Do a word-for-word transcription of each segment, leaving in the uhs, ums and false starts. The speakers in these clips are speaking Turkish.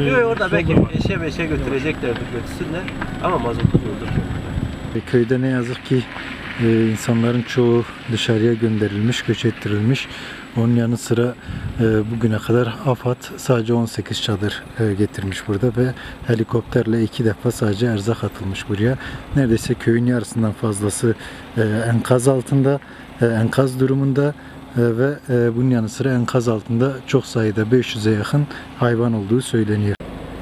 e, Yok orada belki sorun var. eşe beşe götüreceklerdir, götürsünler ama mazotu doldurmuyor. E, Köyde ne yazık ki e, insanların çoğu dışarıya gönderilmiş, göç ettirilmiş. Onun yanı sıra e, bugüne kadar AFAD sadece on sekiz çadır e, getirmiş burada ve helikopterle iki defa sadece erzak atılmış buraya. Neredeyse köyün yarısından fazlası e, enkaz altında, e, enkaz durumunda e, ve e, bunun yanı sıra enkaz altında çok sayıda beş yüze yakın hayvan olduğu söyleniyor.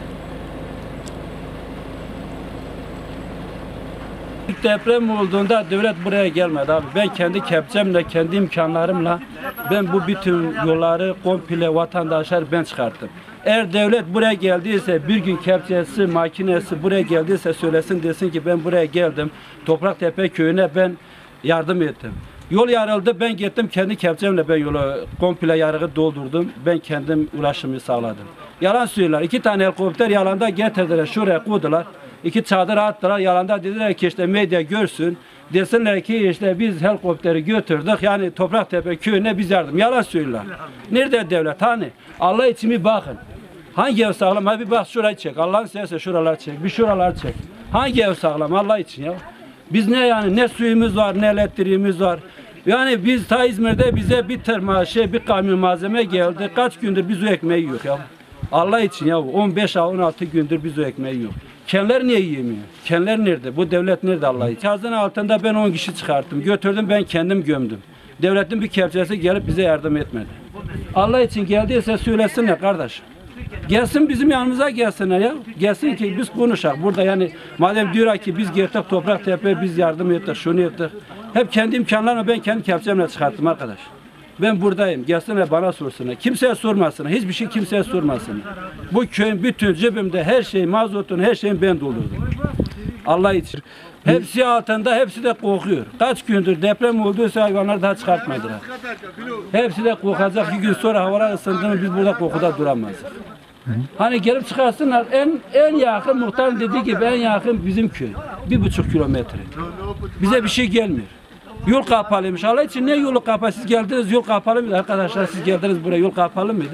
İlk deprem olduğunda devlet buraya gelmedi abi. Ben kendi kepçemle, kendi imkanlarımla ben bu bütün yolları komple vatandaşlar ben çıkarttım. Eğer devlet buraya geldiyse, bir gün kepçesi, makinesi buraya geldiyse söylesin, desin ki ben buraya geldim. Topraktepe köyüne ben yardım ettim. Yol yarıldı, ben gittim kendi kepçemle ben yolu komple yarığı doldurdum. Ben kendim ulaşımı sağladım. Yalan söylüyorlar. İki tane helikopter yalanda getirdiler, şuraya koydular. İki çadır attılar, yalanda dediler ki işte medya görsün. Desinler ki işte biz helikopteri götürdük, yani Topraktepe köyüne biz yardım. Yalan söylüyorlar. Nerede devlet? Hani Allah için bir bakın. Hangi ev sağlam? Hadi bir bak şurayı çek. Allah'ın seversen şuraları çek. Bir şuraları çek. Hangi ev sağlam? Allah için ya. Biz ne yani? Ne suyumuz var, ne elektriğimiz var. Yani biz ta İzmir'de bize bir tırma şey, bir kamyon malzeme geldi. Kaç gündür biz o ekmeği yok ya. Allah için ya. on beş on altı gündür biz o ekmeği yok. Kendiler niye yiyemiyor? Kendiler nerede? Bu devlet nerede Allah için? Kazın altında ben on kişi çıkarttım. Götürdüm, ben kendim gömdüm. Devletin bir kepçesi gelip bize yardım etmedi. Allah için geldiyse söylesinler kardeş. Gelsin bizim yanımıza gelsinler ya. Gelsin ki biz konuşalım. Burada yani madem diyor ki biz gittik Topraktepe, biz yardım ettik, şunu ettik. Hep kendi imkanlarımla ben kendi kepçemle çıkarttım arkadaş. Ben buradayım. Gelsinler bana sorsunlar. Kimseye sormasınlar. Hiçbir şey kimseye sormasınlar. Bu köyün bütün cebimde her şey, mazotun her şeyini ben doldurdum. Allah için. Hepsi altında, hepsi de korkuyor. Kaç gündür deprem olduysa hayvanları daha çıkartmadılar. Hepsi de korkacak. Bir gün sonra havalar ısındı mı biz burada kokuda duramayız. Hani gelip çıkarsınlar. En en yakın muhtarın dediği gibi en yakın bizim köy. Bir buçuk kilometre. Bize bir şey gelmiyor. Yol kapalıymış. Allah için ne yolu kapalı? Siz geldiniz yol kapalı mıydı arkadaşlar? Siz geldiniz buraya yol kapalı mıydı?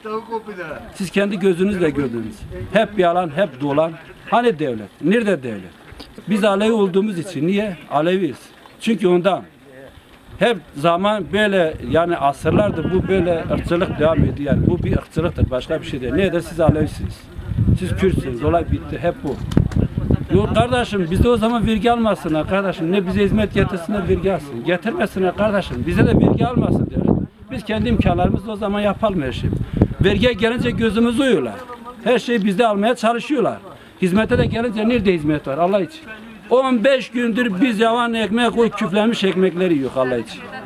Siz kendi gözünüzle gördünüz. Hep yalan, hep dolan. Hani devlet? Nerede devlet? Biz Alevi olduğumuz için. Niye? Aleviyiz. Çünkü ondan. Hep zaman böyle yani asırlardır bu böyle ırkçılık devam ediyor. Yani bu bir ırkçılıktır. Başka bir şey değil. Nedir? Siz Alevisiniz. Siz Kürtsünüz. Olay bitti. Hep bu. Yok kardeşim bizde o zaman vergi almasınlar kardeşim. Ne bize hizmet getirsinler vergi alsın. Getirmesinler kardeşim. Bize de vergi almasın diyor. Biz kendi imkanlarımızla o zaman yapalım her şeyi. Vergiye gelince gözümüzü uyuyorlar. Her şeyi bizde almaya çalışıyorlar. Hizmete de gelince nerede hizmet var Allah için. on beş gündür biz yavan ekmek koy küflenmiş ekmekleri yok Allah için.